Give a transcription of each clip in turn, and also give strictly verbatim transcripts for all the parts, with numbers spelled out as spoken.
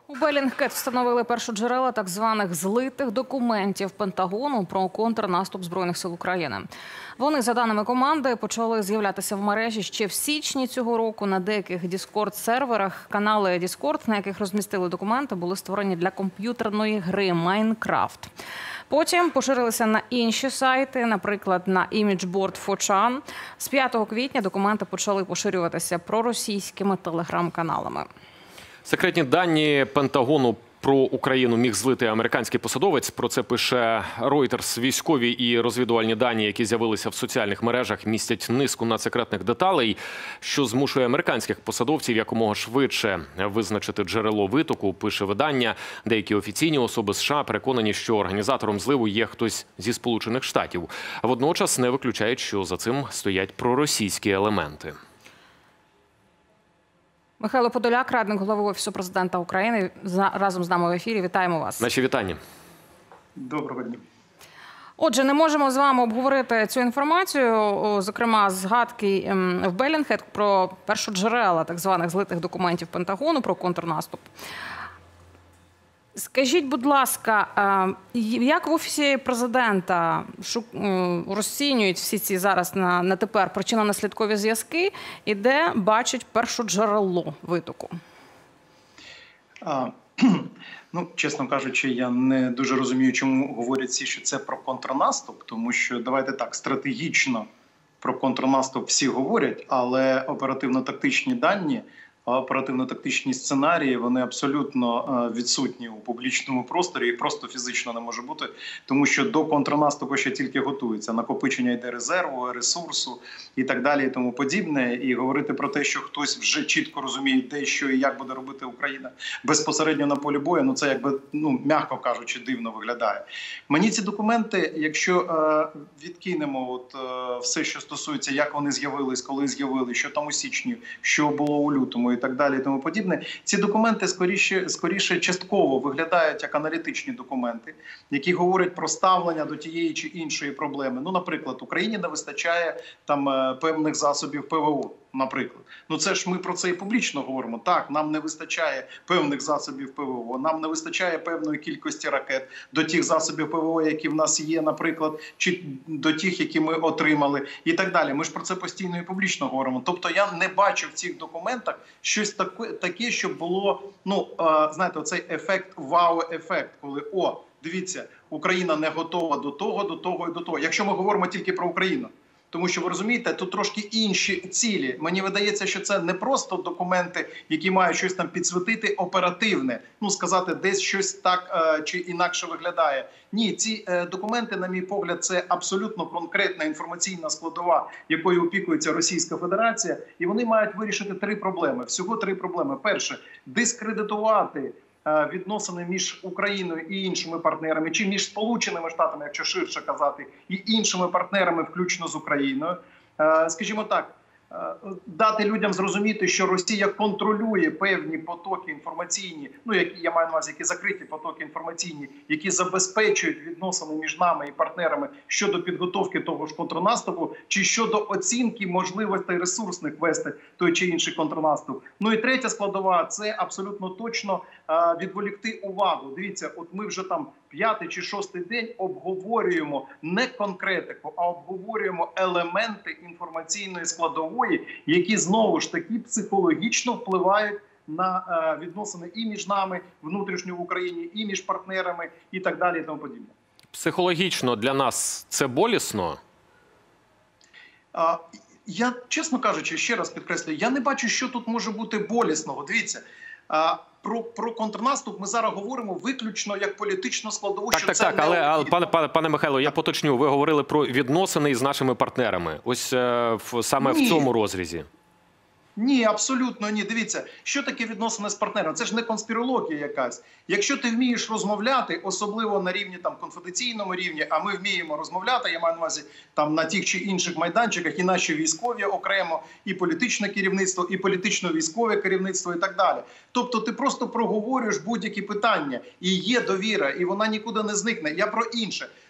У Bellingcat встановили першоджерела так званих злитих документів Пентагону про контрнаступ Збройних сил України. Вони, за даними команди, почали з'являтися в мережі ще в січні цього року. На деяких Discord-серверах канали Discord, на яких розмістили документи, були створені для комп'ютерної гри Майнкрафт. Потім поширилися на інші сайти, наприклад, на іміджборд фор чан. З п'ятого квітня документи почали поширюватися проросійськими телеграм-каналами. Секретні дані Пентагону про Україну міг злити американський посадовець. Про це пише Reuters. Військові і розвідувальні дані, які з'явилися в соціальних мережах, містять низку надсекретних деталей, що змушує американських посадовців якомога швидше визначити джерело витоку, пише видання. Деякі офіційні особи США переконані, що організатором зливу є хтось зі Сполучених Штатів. Водночас не виключають, що за цим стоять проросійські елементи. Михайло Подоляк, радник голови Офісу президента України, разом з нами в ефірі. Вітаємо вас. Наші вітання. Доброго дня. Отже, не можемо з вами обговорити цю інформацію, зокрема, згадки в Bellingcat про першоджерела так званих злитих документів Пентагону про контрнаступ. Скажіть, будь ласка, як в Офісі президента розцінюють всі ці зараз на, на тепер причинно-наслідкові зв'язки і де бачать першоджерело витоку? А, ну, чесно кажучи, я не дуже розумію, чому говорять всі, що це про контрнаступ, тому що, давайте так, стратегічно про контрнаступ всі говорять, але оперативно-тактичні дані, оперативно-тактичні сценарії, вони абсолютно відсутні у публічному просторі і просто фізично не може бути, тому що до контрнаступу ще тільки готується. Накопичення йде резерву, ресурсу і так далі і тому подібне. І говорити про те, що хтось вже чітко розуміє, де, що і як буде робити Україна безпосередньо на полі бою, ну це якби, ну, м'яко кажучи, дивно виглядає. Мені ці документи, якщо е, відкинемо от, е, все, що стосується, як вони з'явились, коли з'явились, що там у січні, що було у лютому, і так далі і тому подібне. Ці документи скоріше, скоріше частково виглядають як аналітичні документи, які говорять про ставлення до тієї чи іншої проблеми. Ну, наприклад, Україні не вистачає там певних засобів ПВО, наприклад. Ну це ж ми про це і публічно говоримо. Так, нам не вистачає певних засобів ПВО, нам не вистачає певної кількості ракет до тих засобів ПВО, які в нас є, наприклад, чи до тих, які ми отримали, і так далі. Ми ж про це постійно і публічно говоримо. Тобто я не бачу в цих документах щось таке, таке, щоб було, ну, знаєте, оцей ефект, вау-ефект, коли, о, дивіться, Україна не готова до того, до того і до того. Якщо ми говоримо тільки про Україну. Тому що, ви розумієте, тут трошки інші цілі. Мені видається, що це не просто документи, які мають щось там підсвітити оперативне, ну, сказати, десь щось так е, чи інакше виглядає. Ні, ці е, документи, на мій погляд, це абсолютно конкретна інформаційна складова, якою опікується Російська Федерація, і вони мають вирішити три проблеми. Всього три проблеми. Перше – дискредитувати відносини між Україною і іншими партнерами, чи між Сполученими Штатами, якщо ширше казати, і іншими партнерами, включно з Україною. Скажімо так, дати людям зрозуміти, що Росія контролює певні потоки інформаційні, ну, які я маю на увазі, які закриті потоки інформаційні, які забезпечують відносини між нами і партнерами щодо підготовки того ж контрнаступу, чи щодо оцінки можливостей ресурсних вести той чи інший контрнаступ. Ну і третя складова – це абсолютно точно відволікти увагу. Дивіться, от ми вже там п'ятий чи шостий день обговорюємо не конкретику, а обговорюємо елементи інформаційної складової, які знову ж таки психологічно впливають на е, відносини і між нами, внутрішньо в Україні, і між партнерами, і так далі, і тому подібне. Психологічно для нас це болісно? А, я, чесно кажучи, ще раз підкреслюю, я не бачу, що тут може бути болісного. Дивіться, а, Про, про контрнаступ ми зараз говоримо виключно як політичну складову, так, що так, це так, не але, але пане, пане, пане Михайло, я поточню, ви говорили про відносини із нашими партнерами. Ось е, в, саме Ні. в цьому розрізі. Ні, абсолютно ні. Дивіться, що таке відносини з партнером? Це ж не конспірологія якась. Якщо ти вмієш розмовляти, особливо на рівні там конфіденційному рівні, а ми вміємо розмовляти, я маю на увазі там на тих чи інших майданчиках, і наші військові окремо, і політичне керівництво, і політично-військове керівництво, і так далі. Тобто ти просто проговорюєш будь-які питання, і є довіра, і вона нікуди не зникне. Я про інше.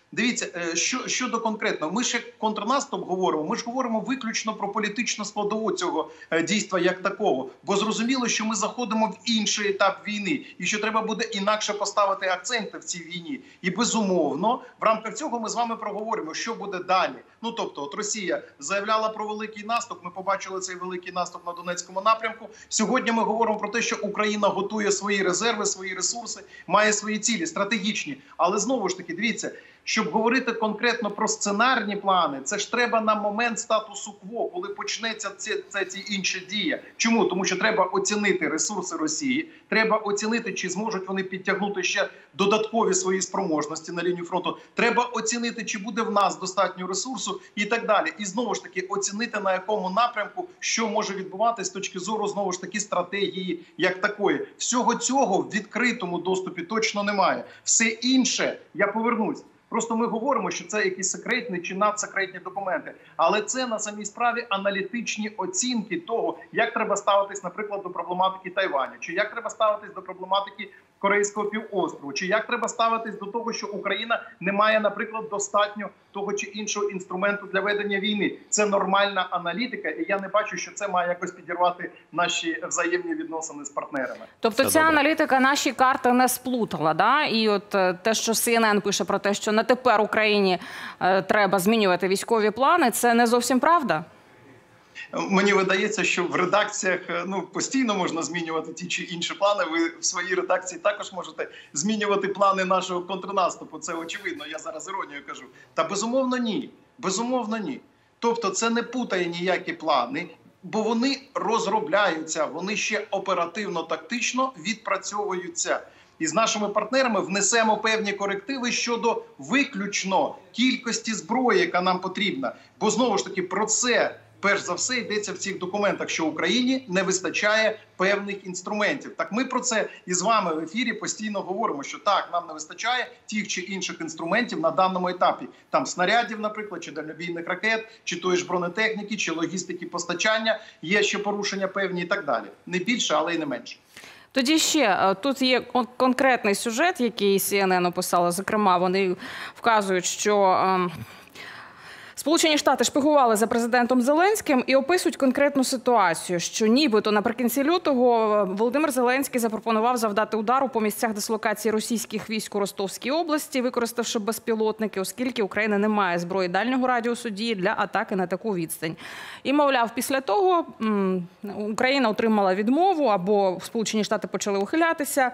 Дивіться, що, щодо конкретно, ми ще контрнаступ говоримо, ми ж говоримо виключно про політичну складову цього дійства як такого. Бо зрозуміло, що ми заходимо в інший етап війни і що треба буде інакше поставити акценти в цій війні. І безумовно, в рамках цього ми з вами проговоримо, що буде далі. Ну, тобто, от Росія заявляла про великий наступ, ми побачили цей великий наступ на Донецькому напрямку. Сьогодні ми говоримо про те, що Україна готує свої резерви, свої ресурси, має свої цілі, стратегічні. Але знову ж таки, дивіться, щоб говорити конкретно про сценарні плани, це ж треба на момент статусу кво, коли почнеться ці, це, ці інші дії. Чому? Тому що треба оцінити ресурси Росії, треба оцінити, чи зможуть вони підтягнути ще додаткові свої спроможності на лінію фронту, треба оцінити, чи буде в нас достатньо ресурсу і так далі. І знову ж таки оцінити, на якому напрямку, що може відбуватися з точки зору, знову ж таки, стратегії як такої. Всього цього в відкритому доступі точно немає. Все інше, я повернусь, просто ми говоримо, що це якісь секретні чи надсекретні документи. Але це на самій справі аналітичні оцінки того, як треба ставитись, наприклад, до проблематики Тайваню, чи як треба ставитись до проблематики Корейського півострову, чи як треба ставитись до того, що Україна не має, наприклад, достатньо того чи іншого інструменту для ведення війни. Це нормальна аналітика, і я не бачу, що це має якось підірвати наші взаємні відносини з партнерами. Тобто Це ця добре. аналітика наші карти не сплутала, да? І от те, що Сі Ен Ен пише про те, що на тепер Україні е, треба змінювати військові плани, це не зовсім правда? Мені видається, що в редакціях ну постійно можна змінювати ті чи інші плани. Ви в своїй редакції також можете змінювати плани нашого контрнаступу. Це очевидно, я зараз іронію кажу. Та безумовно ні. Безумовно ні. Тобто це не путає ніякі плани, бо вони розробляються, вони ще оперативно-тактично відпрацьовуються. І з нашими партнерами внесемо певні корективи щодо виключно кількості зброї, яка нам потрібна. Бо знову ж таки про це перш за все йдеться в цих документах, що Україні не вистачає певних інструментів. Так ми про це і з вами в ефірі постійно говоримо, що так, нам не вистачає тих чи інших інструментів на даному етапі. Там снарядів, наприклад, чи дальнобійних ракет, чи тої ж бронетехніки, чи логістики постачання, є ще порушення певні і так далі. Не більше, але й не менше. Тоді ще, тут є конкретний сюжет, який Сі Ен Ен описала. Зокрема, вони вказують, що ем, Сполучені Штати шпигували за президентом Зеленським і описують конкретну ситуацію, що нібито наприкінці лютого Володимир Зеленський запропонував завдати удару по місцях дислокації російських військ у Ростовській області, використавши безпілотники, оскільки Україна не має зброї дальнього радіусу дії для атаки на таку відстань. І, мовляв, після того м, Україна отримала відмову або Сполучені Штати почали ухилятися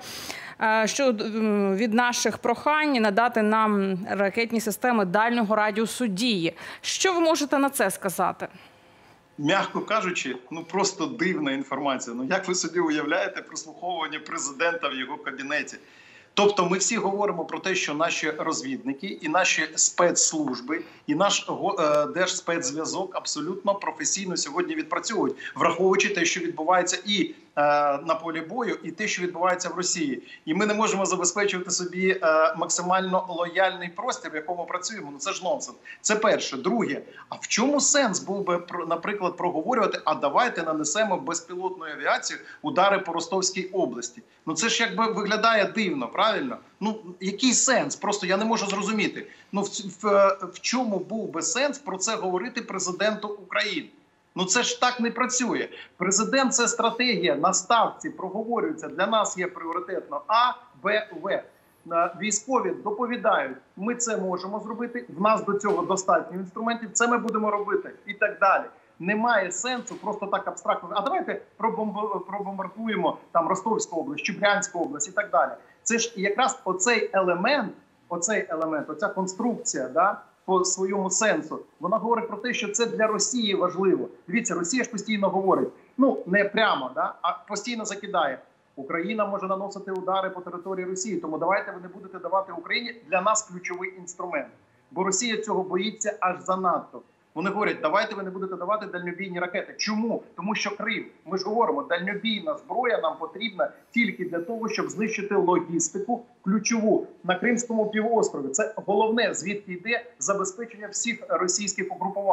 що від наших прохань надати нам ракетні системи дальнього радіусу дії. Що ви можете на це сказати? М'яко кажучи, ну просто дивна інформація. Ну як ви собі уявляєте прослуховування президента в його кабінеті? Тобто ми всі говоримо про те, що наші розвідники і наші спецслужби, і наш е, держспецзв'язок абсолютно професійно сьогодні відпрацьовують, враховуючи те, що відбувається і е, на полі бою, і те, що відбувається в Росії. І ми не можемо забезпечувати собі е, максимально лояльний простір, в якому працюємо. Ну це ж нонсенс. Це перше. Друге, а в чому сенс був би, наприклад, проговорювати, а давайте нанесемо безпілотною авіацією удари по Ростовській області? Ну це ж якби виглядає дивно, правильно? Ну, який сенс? Просто я не можу зрозуміти. Ну, в, в, в чому був би сенс про це говорити президенту України? Ну, це ж так не працює. Президент – це стратегія. На ставці проговорюється. Для нас є пріоритетно А, Б, В. Військові доповідають, ми це можемо зробити, в нас до цього достатньо інструментів, це ми будемо робити і так далі. Немає сенсу просто так абстрактно. А давайте пробомбардуємо там Ростовську область, чи Брянську область і так далі. Це ж якраз оцей елемент, оцей елемент, оця конструкція, да, по своєму сенсу, вона говорить про те, що це для Росії важливо. Дивіться, Росія ж постійно говорить, ну не прямо, да, а постійно закидає. Україна може наносити удари по території Росії, тому давайте ви не будете давати Україні для нас ключовий інструмент. Бо Росія цього боїться аж занадто. Вони говорять, давайте ви не будете давати дальнобійні ракети. Чому? Тому що Крим, ми ж говоримо, дальнобійна зброя нам потрібна тільки для того, щоб знищити логістику ключову на Кримському півострові. Це головне, звідки йде забезпечення всіх російських угрупувань.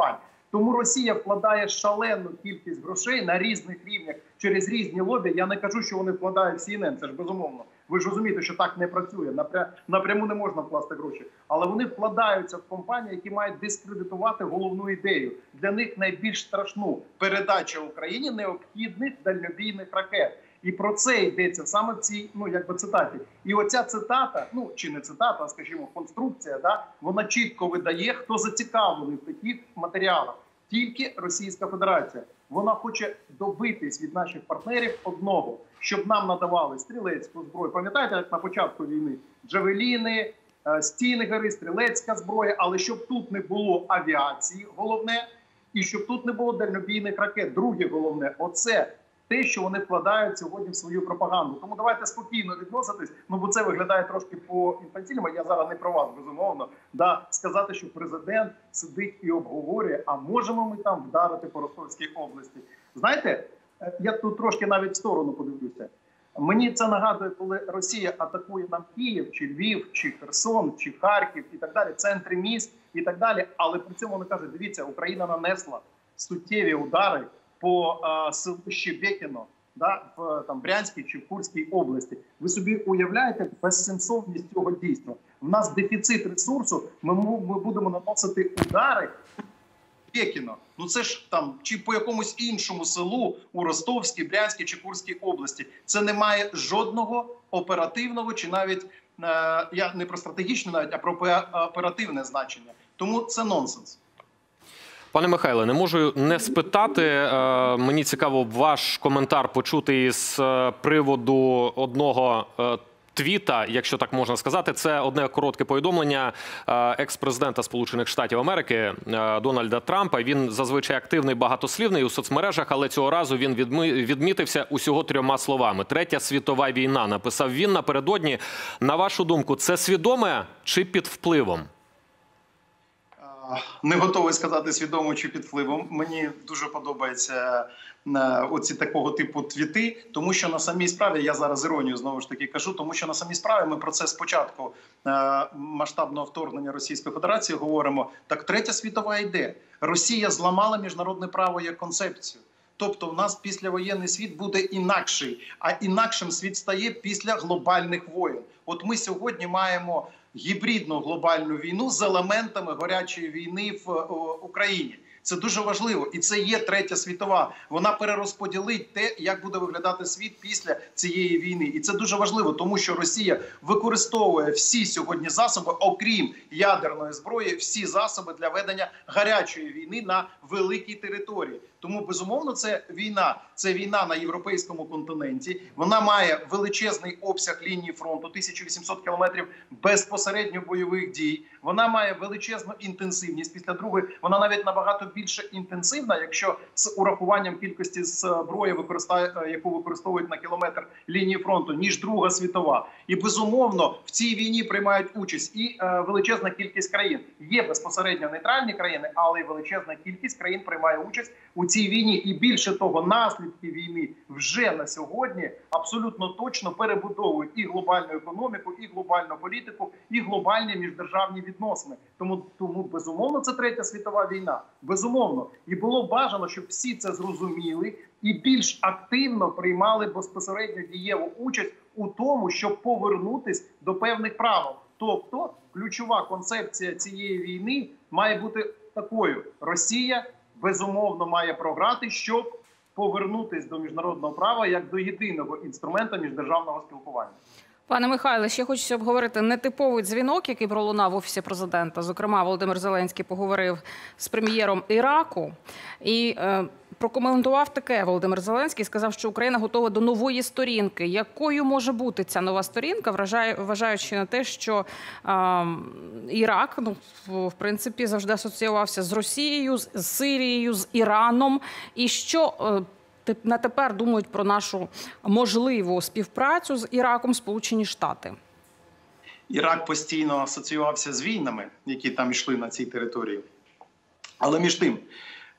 Тому Росія вкладає шалену кількість грошей на різних рівнях через різні лобі. Я не кажу, що вони вкладають в Сі Ен Ен, це ж безумовно. Ви ж розумієте, що так не працює, напряму не можна вкласти гроші. Але вони вкладаються в компанії, які мають дискредитувати головну ідею. Для них найбільш страшну передачу Україні необхідних дальнобійних ракет. І про це йдеться саме в цій, ну, якби цитаті. І оця цитата, ну, чи не цитата, а, скажімо, конструкція, да, вона чітко видає, хто зацікавлений в таких матеріалах. Тільки Російська Федерація. Вона хоче добитись від наших партнерів одного, щоб нам надавали стрілецьку зброю. Пам'ятаєте, як на початку війни? Джавеліни, стінгери, стрілецька зброя, але щоб тут не було авіації, головне, і щоб тут не було дальнобійних ракет. Друге головне, оце те, що вони вкладають сьогодні в свою пропаганду. Тому давайте спокійно відноситись, ну бо це виглядає трошки по-інфантільному, я зараз не про вас, безумовно, да, сказати, що президент сидить і обговорює, а можемо ми там вдарити по Ростовській області. Знаєте, я тут трошки навіть в сторону подивлюся. Мені це нагадує, коли Росія атакує нам Київ, чи Львів, чи Херсон, чи Харків і так далі, центри міст і так далі, але при цьому вони кажуть, дивіться, Україна нанесла суттєві удари по а, селищі Бєкіно, да, в там, Брянській чи в Курській області. Ви собі уявляєте безсенсовність цього дійства? В нас дефіцит ресурсу, ми, ми будемо наносити удари в Бєкіно. Ну це ж там, чи по якомусь іншому селу у Ростовській, Брянській чи Курській області. Це не має жодного оперативного, чи навіть, е, я не про стратегічне навіть, а про оперативне значення. Тому це нонсенс. Пане Михайле, не можу не спитати. Мені цікаво ваш коментар почути із приводу одного твіта, якщо так можна сказати. Це одне коротке повідомлення екс-президента Сполучених Штатів Америки Дональда Трампа. Він зазвичай активний, багатослівний у соцмережах, але цього разу він відмітився усього трьома словами. «Третя світова війна», написав він напередодні. На вашу думку, це свідоме чи під впливом? Не готовий сказати свідомо чи під впливом. Мені дуже подобається оці такого типу твіти, тому що на самій справі, я зараз іронію знову ж таки кажу, тому що на самій справі ми про це спочатку масштабного вторгнення Російської Федерації говоримо. Так третя світова йде. Росія зламала міжнародне право як концепцію. Тобто в нас післявоєнний світ буде інакший, а інакшим світ стає після глобальних воєн. От ми сьогодні маємо гібридну глобальну війну з елементами гарячої війни в Україні. Це дуже важливо. І це є третя світова. Вона перерозподілить те, як буде виглядати світ після цієї війни. І це дуже важливо, тому що Росія використовує всі сьогодні засоби, окрім ядерної зброї, всі засоби для ведення гарячої війни на великій території. Тому, безумовно, це війна. Це війна на європейському континенті. Вона має величезний обсяг лінії фронту, тисяча вісімсот кілометрів безпосередньо бойових дій. Вона має величезну інтенсивність. Після другої вона навіть набагато більше інтенсивна, якщо з урахуванням кількості зброї, яку використовують на кілометр лінії фронту, ніж Друга світова. І, безумовно, в цій війні приймають участь і е, величезна кількість країн. Є безпосередньо нейтральні країни, але й величезна кількість країн приймає участь у цій війні. І більше того, наслідки війни вже на сьогодні абсолютно точно перебудовують і глобальну економіку, і глобальну політику, і глобальні міждержавні відносини. Тому, тому безумовно, це третя світова війна. Безумовно. І було бажано, щоб всі це зрозуміли і більш активно приймали безпосередньо дієву участь у тому, щоб повернутись до певних правил. Тобто, ключова концепція цієї війни має бути такою. Росія, безумовно, має програти, щоб повернутись до міжнародного права як до єдиного інструмента міждержавного спілкування. Пане Михайле, ще хочеться обговорити нетиповий дзвінок, який пролунав в Офісі президента. Зокрема, Володимир Зеленський поговорив з прем'єром Іраку і е, прокоментував таке. Володимир Зеленський сказав, що Україна готова до нової сторінки. Якою може бути ця нова сторінка, вважає, вважаючи на те, що е, Ірак, ну, в принципі, завжди асоціювався з Росією, з Сирією, з Іраном. І що е, на тепер думають про нашу можливу співпрацю з Іраком Сполучені Штати? Ірак постійно асоціювався з війнами, які там йшли на цій території. Але між тим,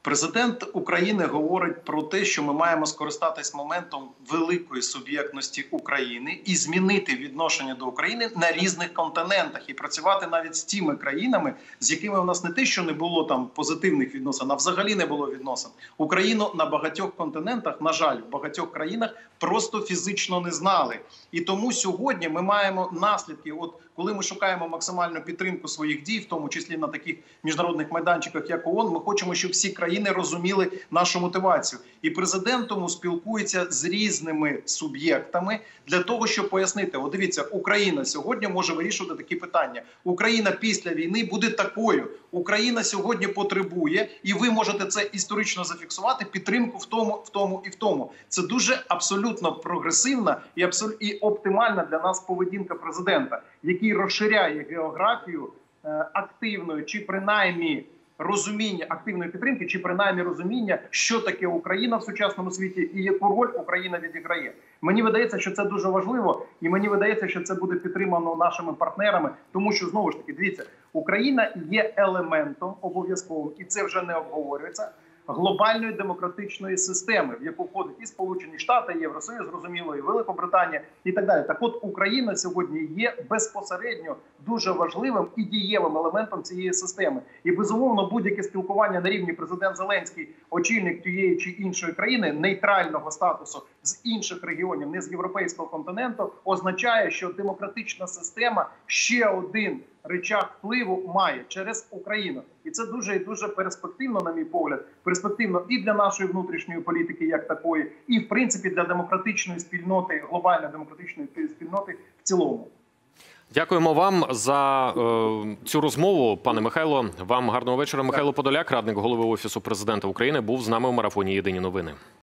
Президент України говорить про те, що ми маємо скористатись моментом великої суб'єктності України і змінити відношення до України на різних континентах і працювати навіть з тими країнами, з якими у нас не те, що не було там позитивних відносин, а взагалі не було відносин. Україну на багатьох континентах, на жаль, в багатьох країнах просто фізично не знали. І тому сьогодні ми маємо наслідки. От коли ми шукаємо максимальну підтримку своїх дій, в тому числі на таких міжнародних майданчиках, як ООН, ми хочемо, щоб всі країни розуміли нашу мотивацію. І президент тому спілкується з різними суб'єктами для того, щоб пояснити. От дивіться, Україна сьогодні може вирішувати такі питання. Україна після війни буде такою. Україна сьогодні потребує, і ви можете це історично зафіксувати, підтримку в тому, в тому і в тому. Це дуже абсолютно прогресивна і, абсолютно, і оптимальна для нас поведінка президента, який розширяє географію е, активної чи принаймні розуміння активної підтримки, чи принаймні розуміння, що таке Україна в сучасному світі і яку роль Україна відіграє. Мені видається, що це дуже важливо, і мені видається, що це буде підтримано нашими партнерами, тому що, знову ж таки, дивіться, Україна є елементом обов'язковим, і це вже не обговорюється, глобальної демократичної системи, в яку входить і Сполучені Штати, і Євросоюз, зрозуміло, і Великобританія, і так далі. Так от, Україна сьогодні є безпосередньо дуже важливим і дієвим елементом цієї системи. І, безумовно, будь-яке спілкування на рівні президент Зеленський, очільник тієї чи іншої країни, нейтрального статусу з інших регіонів, не з європейського континенту, означає, що демократична система ще один рычаг впливу має через Україну. І це дуже і дуже перспективно, на мій погляд, перспективно і для нашої внутрішньої політики як такої, і, в принципі, для демократичної спільноти, глобальної демократичної спільноти в цілому. Дякуємо вам за е, цю розмову, пане Михайло. Вам гарного вечора. Михайло Подоляк, радник голови Офісу президента України, був з нами у марафоні «Єдині новини».